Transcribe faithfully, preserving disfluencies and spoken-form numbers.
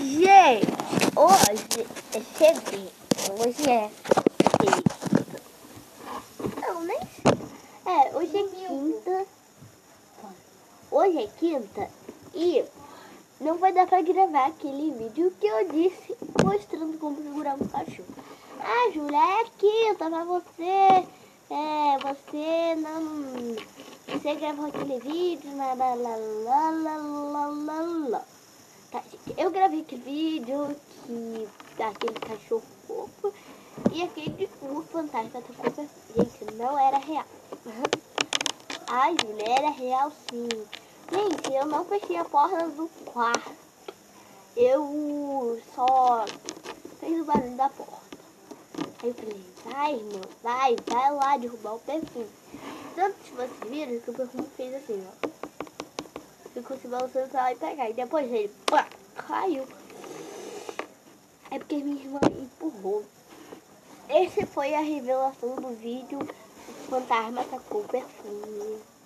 Gente, hoje é cedo. Hoje é sexta. Não, nem sei. É, hoje é quinta. Hoje é quinta e não vai dar pra gravar aquele vídeo que eu disse mostrando como segurar um cachorro. Ah, Júlia, é quinta pra você. É, você não... Você gravou aquele vídeo, lá, lá, lá, lá, lá, lá, lá. Tá, gente, eu gravei aquele vídeo que daquele cachorro fofo e aquele o fantasma da fofa. Gente, não era real. Ai, Júlia, era real sim. Gente, eu não fechei a porta do quarto. Eu só fiz o barulho da porta. Aí eu falei, vai, irmão, vai, vai lá derrubar o perfume. Tanto que vocês viram que o perfume fez assim, ó. Ficou se balançando pra lá e pegar. E depois ele, pá, caiu. É porque minha irmã empurrou. Esse foi a revelação do vídeo. O fantasma atacou o perfume.